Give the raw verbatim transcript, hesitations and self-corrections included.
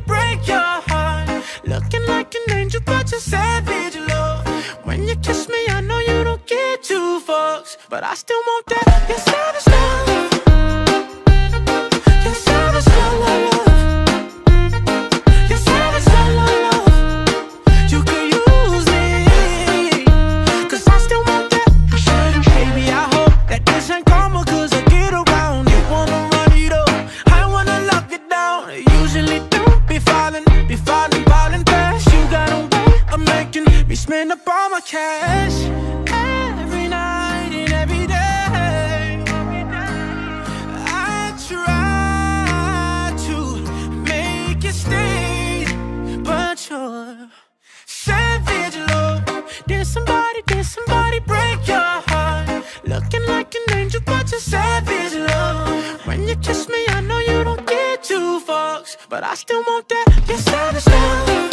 break your heart. Looking like an angel, but you're savage, love. When you kiss me, I know you don't get two fucks, but I still want that. You're savage love. You're savage love, love. You're savage love, love, love. You could use me, cause I still want that. Baby, I hope that this ain't karma, cause I get around. You wanna run it up, I wanna lock it down. I usually don't be falling, be falling, falling fast. You got a way of making me spend up all my cash. Every night and every day, I try to make you stay, but you're savage, love. Did somebody, did somebody break your heart? Looking like an angel, but you're savage, love. When you kiss me, I know you don't get two fucks, but I still want that. You're savage, love.